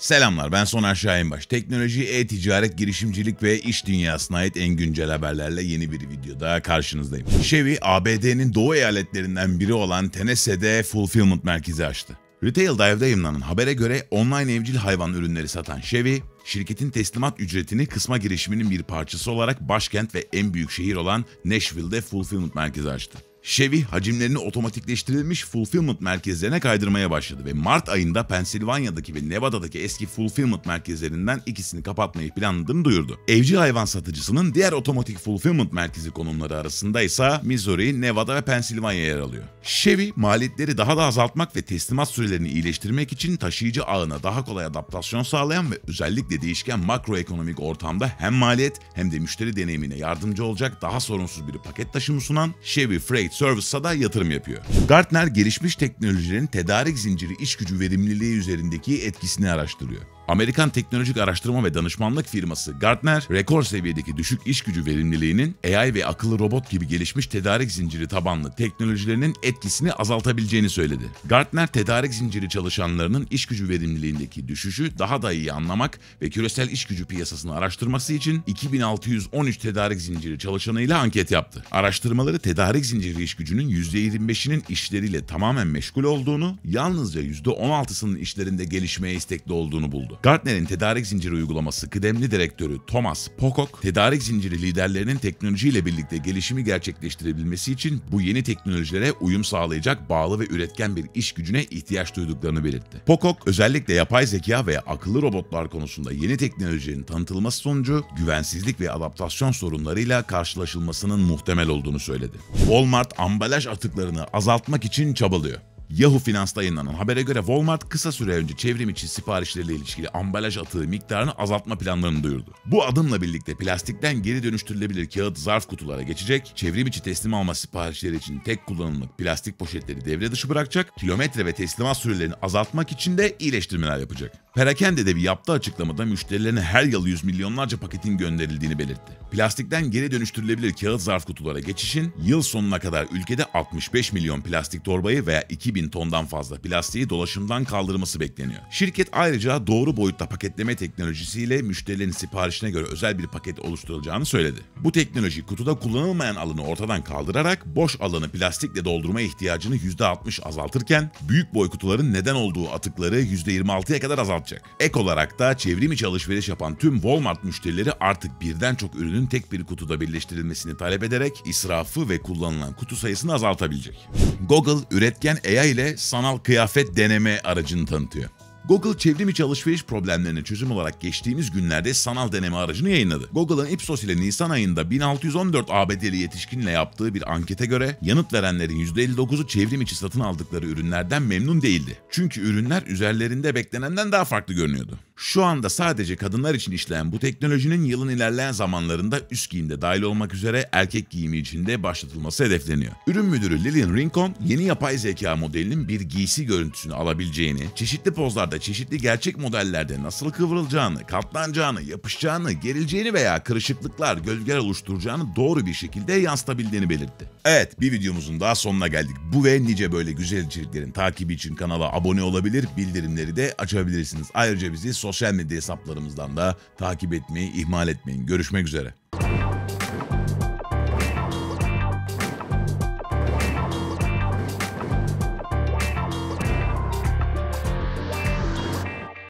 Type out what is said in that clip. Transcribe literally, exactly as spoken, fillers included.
Selamlar, ben Soner Şahinbaş. Teknoloji, e-ticaret, girişimcilik ve iş dünyasına ait en güncel haberlerle yeni bir videoda karşınızdayım. Chevy, A B D'nin doğu eyaletlerinden biri olan Tennessee'de Fulfillment merkezi açtı. Retail Dive'da yayınlanan habere göre online evcil hayvan ürünleri satan Chevy, şirketin teslimat ücretini kısma girişiminin bir parçası olarak başkent ve en büyük şehir olan Nashville'de Fulfillment merkezi açtı. Chevy, hacimlerini otomatikleştirilmiş fulfillment merkezlerine kaydırmaya başladı ve Mart ayında Pensilvanya'daki ve Nevada'daki eski fulfillment merkezlerinden ikisini kapatmayı planladığını duyurdu. Evcil hayvan satıcısının diğer otomatik fulfillment merkezi konumları arasında ise Missouri, Nevada ve Pensilvanya yer alıyor. Chevy, maliyetleri daha da azaltmak ve teslimat sürelerini iyileştirmek için taşıyıcı ağına daha kolay adaptasyon sağlayan ve özellikle değişken makroekonomik ortamda hem maliyet hem de müşteri deneyimine yardımcı olacak daha sorunsuz bir paket taşımı sunan Chevy Freight Service'a da yatırım yapıyor. Gartner, gelişmiş teknolojilerin tedarik zinciri iş gücü verimliliği üzerindeki etkisini araştırıyor. Amerikan teknolojik araştırma ve danışmanlık firması Gartner, rekor seviyedeki düşük iş gücü verimliliğinin A I ve akıllı robot gibi gelişmiş tedarik zinciri tabanlı teknolojilerinin etkisini azaltabileceğini söyledi. Gartner, tedarik zinciri çalışanlarının iş gücü verimliliğindeki düşüşü daha da iyi anlamak ve küresel iş gücü piyasasını araştırması için iki bin altı yüz on üç tedarik zinciri çalışanıyla anket yaptı. Araştırmaları tedarik zinciri iş gücünün yüzde yirmi beşinin işleriyle tamamen meşgul olduğunu, yalnızca yüzde on altısının işlerinde gelişmeye istekli olduğunu buldu. Gartner'in tedarik zinciri uygulaması kıdemli direktörü Thomas Pocock, tedarik zinciri liderlerinin teknolojiyle birlikte gelişimi gerçekleştirebilmesi için bu yeni teknolojilere uyum sağlayacak bağlı ve üretken bir iş gücüne ihtiyaç duyduklarını belirtti. Pocock, özellikle yapay zeka ve akıllı robotlar konusunda yeni teknolojinin tanıtılması sonucu güvensizlik ve adaptasyon sorunlarıyla karşılaşılmasının muhtemel olduğunu söyledi. Walmart, ambalaj atıklarını azaltmak için çabalıyor. Yahoo Finance'da yayınlanan habere göre Walmart kısa süre önce çevrim içi siparişleriyle ilişkili ambalaj atığı miktarını azaltma planlarını duyurdu. Bu adımla birlikte plastikten geri dönüştürülebilir kağıt zarf kutulara geçecek, çevrim içi teslim alma siparişleri için tek kullanımlık plastik poşetleri devre dışı bırakacak, kilometre ve teslimat sürelerini azaltmak için de iyileştirmeler yapacak. Perakende bir yaptığı açıklamada müşterilerine her yıl yüz milyonlarca paketin gönderildiğini belirtti. Plastikten geri dönüştürülebilir kağıt zarf kutulara geçişin yıl sonuna kadar ülkede altmış beş milyon plastik torbayı veya iki bin tondan fazla plastiği dolaşımdan kaldırması bekleniyor. Şirket ayrıca doğru boyutta paketleme teknolojisiyle müşterilerin siparişine göre özel bir paket oluşturulacağını söyledi. Bu teknoloji kutuda kullanılmayan alanı ortadan kaldırarak boş alanı plastikle doldurma ihtiyacını yüzde altmış azaltırken büyük boy kutuların neden olduğu atıkları yüzde yirmi altıya kadar azaltacak. Ek olarak da çevrim içi alışveriş yapan tüm Walmart müşterileri artık birden çok ürünün tek bir kutuda birleştirilmesini talep ederek israfı ve kullanılan kutu sayısını azaltabilecek. Google, üretken A I ile sanal kıyafet deneme aracını tanıtıyor. Google, çevrim içi alışveriş problemlerine çözüm olarak geçtiğimiz günlerde sanal deneme aracını yayınladı. Google'ın Ipsos ile Nisan ayında bin altı yüz on dört A B D'li yetişkinle yaptığı bir ankete göre yanıt verenlerin yüzde elli dokuzu çevrim içi satın aldıkları ürünlerden memnun değildi. Çünkü ürünler üzerlerinde beklenenden daha farklı görünüyordu. Şu anda sadece kadınlar için işleyen bu teknolojinin yılın ilerleyen zamanlarında üst giyimde dahil olmak üzere erkek giyimi için de başlatılması hedefleniyor. Ürün müdürü Lillian Rincon, yeni yapay zeka modelinin bir giysi görüntüsünü alabileceğini, çeşitli pozlarda çeşitli gerçek modellerde nasıl kıvrılacağını, katlanacağını, yapışacağını, gerileceğini veya kırışıklıklar, gölgeler oluşturacağını doğru bir şekilde yansıtabildiğini belirtti. Evet, bir videomuzun daha sonuna geldik. Bu ve nice böyle güzel içeriklerin takibi için kanala abone olabilir, bildirimleri de açabilirsiniz. Ayrıca bizi sosyal medya hesaplarımızdan da takip etmeyi ihmal etmeyin. Görüşmek üzere.